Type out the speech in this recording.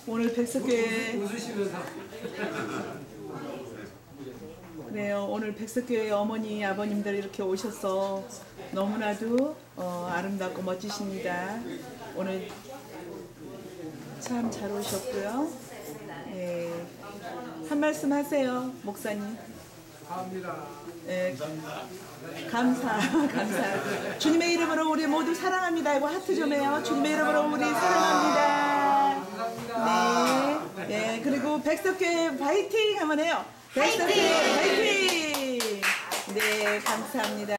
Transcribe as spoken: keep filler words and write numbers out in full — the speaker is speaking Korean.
오늘 백석교회 웃으시면서. 그래요. 오늘 백석교회 어머니 아버님들 이렇게 오셔서 너무나도 어, 아름답고 멋지십니다. 오늘 참 잘 오셨고요. 예. 한 말씀 하세요, 목사님. 감사합니다. 예. 감사, 감사. 주님의 이름으로 우리 모두 사랑합니다. 이거 하트 좀 해요. 주님의 이름으로 우리 사랑합니다. 네. 네. 그리고 백석교회 파이팅 한번 해요. 백석교회 파이팅! 네, 감사합니다.